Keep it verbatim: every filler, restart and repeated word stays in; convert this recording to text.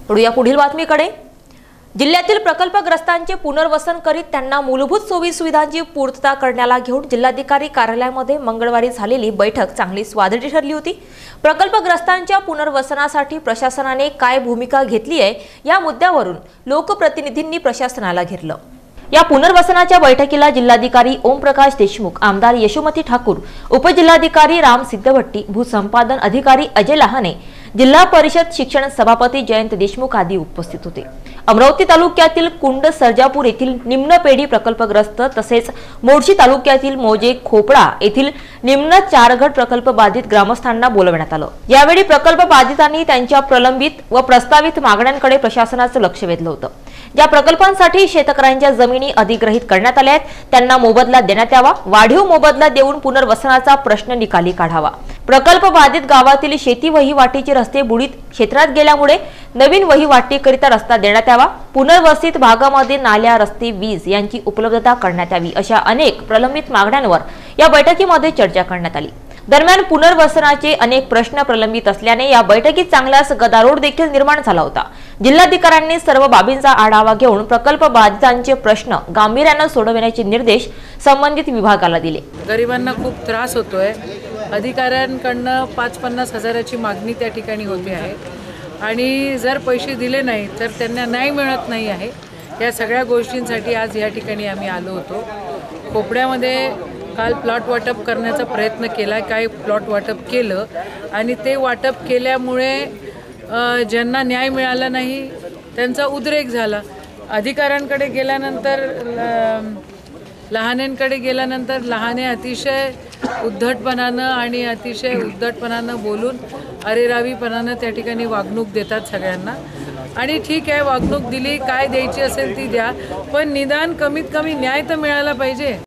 वळूया पुढील बातमीकडे। जिल्ह्यातील प्रकल्पग्रस्तांचे पुनर्वसन करीत त्यांना मूलभूत सोयी सुविधांची पूर्तता करण्याला घेऊन जिल्हाधिकारी कार्यालयामध्ये मंगळवारी झालेली बैठक चांगली स्वादिष्ट ठरली होती। प्रकल्पग्रस्तांच्या पुनर्वसनासाठी प्रशासनाने काय भूमिका घेतली आहे या मुद्द्यावरून लोकप्रतिनिधींनी प्रशासनाला घेरलं। या पुनर्वसनाच्या बैठकीला जिल्हाधिकारी ओमप्रकाश देशमुख, आमदार यशोमती ठाकूर, उपजिल्हाधिकारी राम सिद्धभट्टी, भूसंपादन अधिकारी अजय लहाने, जिल्हा परिषद शिक्षण सभापती जयंत देशमुख आदी उपस्थित होते। अमरावती तालुक्यातील कुंड सर्जापूर येथील निम्न पेढी प्रकल्पग्रस्त तसेच मोर्शी तालुक्यातील मोजे खोपडा येथील निम्न चार गट प्रकल्प बाधित ग्रामस्थांना बोलवण्यात आलं। यावेळी प्रकल्प बाधितांनी त्यांच्या प्रलंबित व प्रस्तावित मागण्यांकडे प्रशासनाचं लक्ष वेधलं होतं। ज्या प्रकल्पांसाठी शेतकऱ्यांच्या जमिनी अधिग्रहित करण्यात आल्या आहेत त्यांना मोबदला देण्यात यावा, वाढीव मोबदला देऊन पुनर्वसनाचा प्रश्न निकाली काढावा। प्रकल्प बाधित गावातील शेती वहिवाटीचे रस्ते बुडीत क्षेत्रात गेल्यामुळे नवीन वहिवाटीकरिता रस्ता देण्यात यावा, पुनर्वसित भागामध्ये नाल्या, रस्ते, वीज यांची उपलब्धता करण्यात यावी अशा अनेक प्रलंबित मागण्यांवर या बैठकीमध्ये चर्चा करण्यात आली। दरम्यान पुनर्वसनाचे अनेक प्रश्न प्रलंबित असल्याने या बैठकीत चांगलाच गदारोळ देखील निर्माण झाला होता। जिल्हाधिकाऱ्यांनी सर्व बाबींचा आढावा घेऊन प्रकल्प बाधितांचे प्रश्न गांभीर्याने सोडवण्याचे निर्देश संबंधित विभागाला दिले। गरिबांना खूप त्रास होतोय। अधिकाऱ्यांकडनं पाच पन्नास हजाराची मागणी त्या ठिकाणी होते आहे आणि जर पैसे दिले नाही तर त्यांना न्याय मिळत नाही आहे। या सगळ्या गोष्टींसाठी आज या ठिकाणी आम्ही आलो होतो। खोपड्यामध्ये काल प्लॉट वाटप करण्याचा प्रयत्न केला, काय प्लॉट वाटप केलं आणि ते वाटप केल्यामुळे ज्यांना न्याय मिळाला नाही त्यांचा उद्रेक झाला। अधिकाऱ्यांकडे गेल्यानंतर लहानेंकडे गेल्यानंतर लहाने अतिशय उद्धटपणानं आणि अतिशय उद्धटपणानं बोलून अरेरावीपणानं त्या ठिकाणी वागणूक देतात सगळ्यांना। आणि ठीक आहे, वागणूक दिली, काय द्यायची असेल ती द्या, पण निदान कमीत कमी न्याय तर मिळाला पाहिजे।